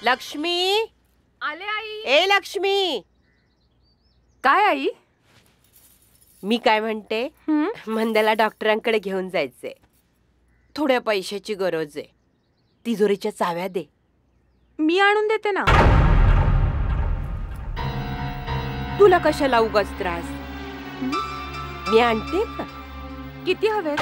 लक्ष्मी, आले आई. ए लक्ष्मी. काय आई? मी काय म्हणते, मंदाला डॉक्टरांकडे घेऊन जायचंय. थोड्या पैशाची गरज आहे. तिजोरीच्या चाव्या दे. मी आणून देते ना. तुला कशाला उगाच त्रास? मी आणते ना. किती हवेत?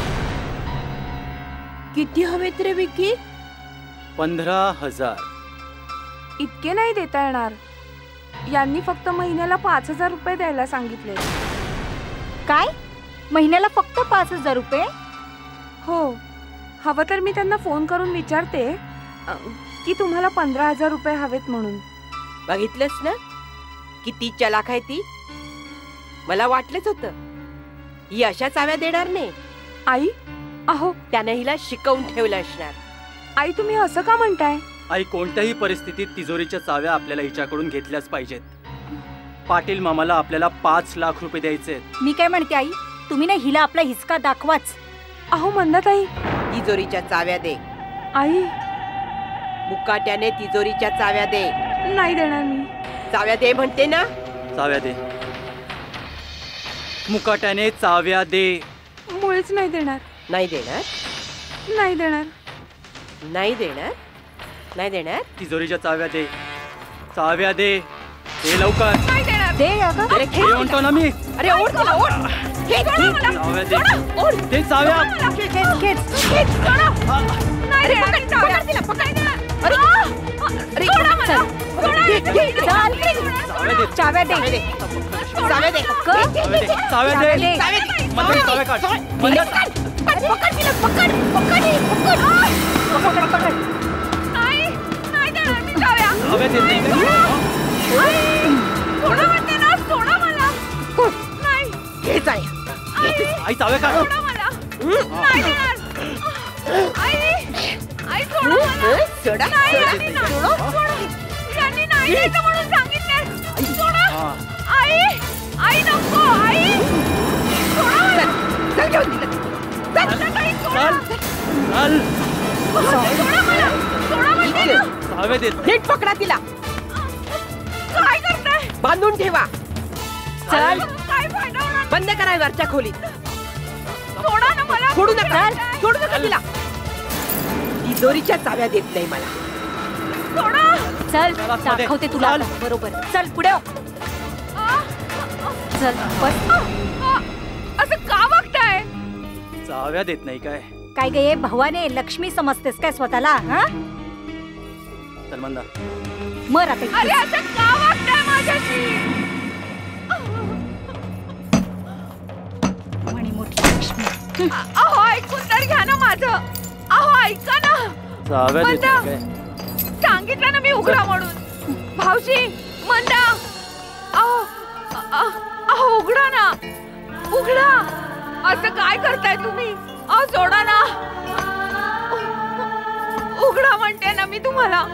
किती हवेत रे विकी? 15,000. इतके नाही देता येणार. यांनी फक्त महिन्याला 5,000 रुपये द्यायला सांगितले. काय? महिन्याला फक्त 5,000 रुपये? हो. हवं तर मी त्यांना फोन करून विचारते की तुम्हाला 15,000 रुपये हवेत म्हणून. बघितलंस ना किती चलाख आहे ती. मला वाटलंच होतं ही अशा चाव्या देणार नाही. आई, अहो त्याने हिला शिकवून ठेवलं असणार. आई तुम्ही असं का म्हणताय? आई, कोणत्याही परिस्थितीत तिजोरीच्या चाव्या आपल्याला हिच्याकडून घेतल्याच पाहिजेत. पाटील मामाला आपल्याला 5 लाख रुपये द्यायचे. मी काय म्हणते आई, तुम्ही ना हिला आपला हिसका दाखवाच. अहो मंदाताई, तिजोरीच्या चाव्या दे. आई मुकाट्याने तिजोरीच्या चाव्या दे. नाही देणार मी. चाव्या दे म्हणते ना. चाव्या दे. मुकाट्याने चाव्या दे. मुळेच नाही देणार. नाही देणार. नाही देणार. नाही देणार. नाही देणार. तिजोरीच्या चाव्या दे. चाव्या दे. दे लवकर. नाही देणार. दे अगं. अरे दे म्हणतो ना मी. अरे ओढ तिला, ओढ. चाव्या दे. दे चाव्या. नाही देणार. पकड तिला, पकड तिला. अरे सोडा मला. चाव्या दे. चाव्या दे. चाव्या दे. मंदाई चाव्या काढ. मंदा. पकड तिला, पकड पकड पकड पकड. नाही नाही देणार मी चाव्या. चाव्या दे. सोडा म्हणते ना, सोडा मला. नाही. घे चाव्या. आई चाव्या काढ. सोडा मला. नाही देणार. आई सोडा मला. सोडा. नाही, यांनी नाही. सोडा. यांनी नाही द्यायचं म्हणून सांगितलंय. सोडा. आई नको. आई सोडा मला. चल घेऊन दिलं. मंदाताई, सोडा. चल. सोडा मला. सोडा म्हणते ना. चाव्या दे. नीट पकडा तिला. काय करताय? बांधून ठेवा. चल. काय फायदा होणार? बंद करा वरच्या खोलीत. सोडा ना मला. सोडू नका. सोडू नका तिला. तिजोरीच्या चाव्या देत नाही मला. सोडा. चल दाखवते तुला आता. बरोबर. चल पुढे हो. चल बस. असं का वागताय? चाव्या देत नाही काय? काय गे भवाने, लक्ष्मी समजतेस काय स्वतःला? हा चल मंदा. मर आता. अरे असं का वागताय माझ्याशी? म्हणी मोठी लक्ष्मी. अहो ऐकून तर घ्या ना माझं. अहो ऐका ना. चाव्या देत मंदा, नाही काय? सांगितलं ना मी उघडा म्हणून. भाऊजी, मंदा, अहो उघडा ना. उघडा. असं काय करताय तुम्ही? अहो सोडा ना. उघडा म्हणते ना मी तुम्हाला.